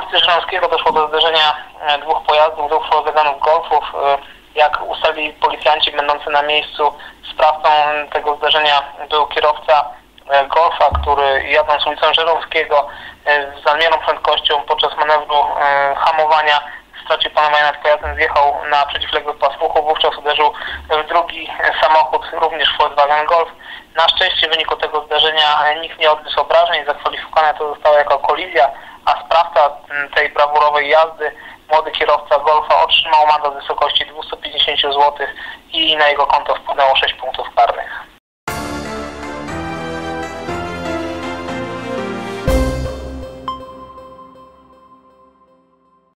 ulicy Żeromskiego doszło do zderzenia dwóch pojazdów, dwóch Volkswagenów Golfów. Jak ustalili policjanci będący na miejscu, sprawcą tego zdarzenia był kierowca Golfa, który jadąc ulicą Żeromskiego z nadmierną prędkością podczas manewru hamowania stracił panowanie nad pojazdem, zjechał na przeciwległy pas ruchu, wówczas uderzył w drugi samochód, również Volkswagen Golf. Na szczęście w wyniku tego zdarzenia nikt nie odniósł obrażeń, zakwalifikowane to zostało jako kolizja, a sprawca tej brawurowej jazdy, młody kierowca Golfa, otrzymał mandat w wysokości 250 zł i na jego konto wpłynęło 6 punktów karnych.